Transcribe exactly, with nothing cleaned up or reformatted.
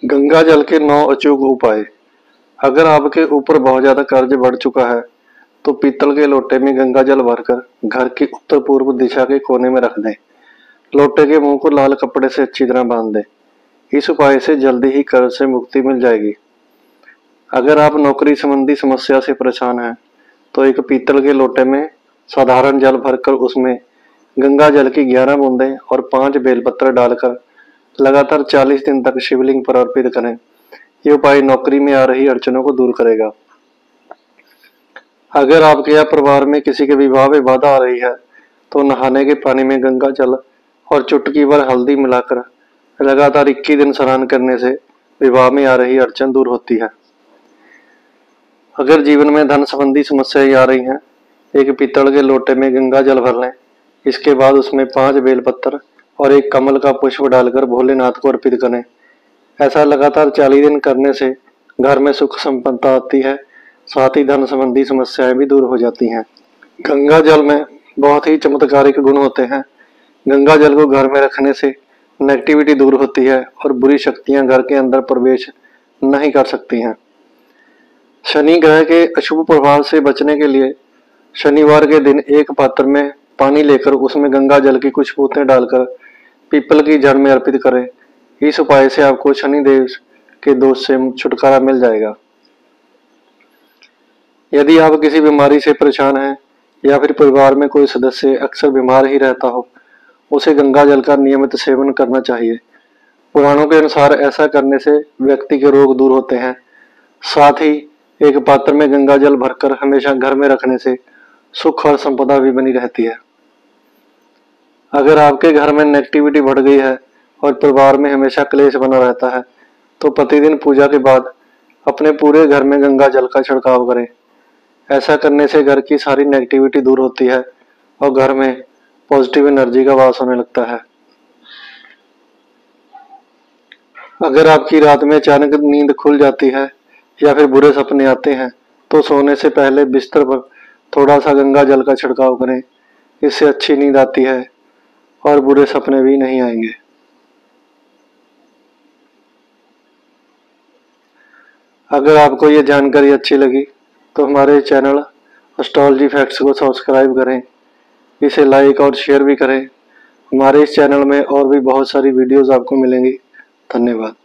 गंगा जल के नौ अचूक उपाय। अगर आपके ऊपर बहुत ज्यादा कर्ज बढ़ चुका है तो पीतल के लोटे में गंगा जल भरकर घर की उत्तर पूर्व दिशा के कोने में रख दें। लोटे के मुंह को लाल कपड़े से अच्छी तरह बांध दें। इस उपाय से जल्दी ही कर्ज से मुक्ति मिल जाएगी। अगर आप नौकरी संबंधी समस्या से परेशान हैं तो एक पीतल के लोटे में साधारण जल भरकर उसमें गंगा जल की ग्यारह बूंदें और पांच बेलपत्र डालकर लगातार चालीस दिन तक शिवलिंग पर अर्पित करें। ये उपाय नौकरी में आ रही अड़चनों को दूर करेगा। अगर आपके या परिवार में किसी के विवाह में बाधा आ रही है तो नहाने के पानी में गंगा जल और चुटकी भर हल्दी मिलाकर लगातार इक्कीस दिन स्नान करने से विवाह में आ रही अड़चन दूर होती है। अगर जीवन में धन संबंधी समस्याएं आ रही हैं, एक पीतल के लोटे में गंगा जल भर लें। इसके बाद उसमें पांच बेलपत्र और एक कमल का पुष्प डालकर भोलेनाथ को अर्पित करें। ऐसा लगातार चालीस दिन करने से घर में सुख संपन्नता आती है, साथ ही धन संबंधी समस्याएं भी दूर हो जाती हैं। गंगा जल में बहुत ही चमत्कारिक गुण होते हैं। गंगा जल को घर में रखने से नेगेटिविटी दूर होती है और बुरी शक्तियां घर के अंदर प्रवेश नहीं कर सकती हैं। शनि ग्रह के अशुभ प्रभाव से बचने के लिए शनिवार के दिन एक पात्र में पानी लेकर उसमें गंगा जल की कुछ बूंदें डालकर पीपल की जड़ में अर्पित करें। इस उपाय से आपको शनिदेव के दोष से छुटकारा मिल जाएगा। यदि आप किसी बीमारी से परेशान हैं या फिर परिवार में कोई सदस्य अक्सर बीमार ही रहता हो, उसे गंगा जल का नियमित सेवन करना चाहिए। पुराणों के अनुसार ऐसा करने से व्यक्ति के रोग दूर होते हैं। साथ ही एक पात्र में गंगा जल भरकर हमेशा घर में रखने से सुख और संपदा भी बनी रहती है। अगर आपके घर में नेगेटिविटी बढ़ गई है और परिवार में हमेशा क्लेश बना रहता है तो प्रतिदिन पूजा के बाद अपने पूरे घर में गंगा जल का छिड़काव करें। ऐसा करने से घर की सारी नेगेटिविटी दूर होती है और घर में पॉजिटिव एनर्जी का वास होने लगता है। अगर आपकी रात में अचानक नींद खुल जाती है या फिर बुरे सपने आते हैं तो सोने से पहले बिस्तर पर थोड़ा सा गंगा जल का छिड़काव करें। इससे अच्छी नींद आती है और बुरे सपने भी नहीं आएंगे। अगर आपको ये जानकारी अच्छी लगी तो हमारे चैनल एस्ट्रोलॉजी फैक्ट्स को सब्सक्राइब करें, इसे लाइक और शेयर भी करें। हमारे इस चैनल में और भी बहुत सारी वीडियोस आपको मिलेंगी। धन्यवाद।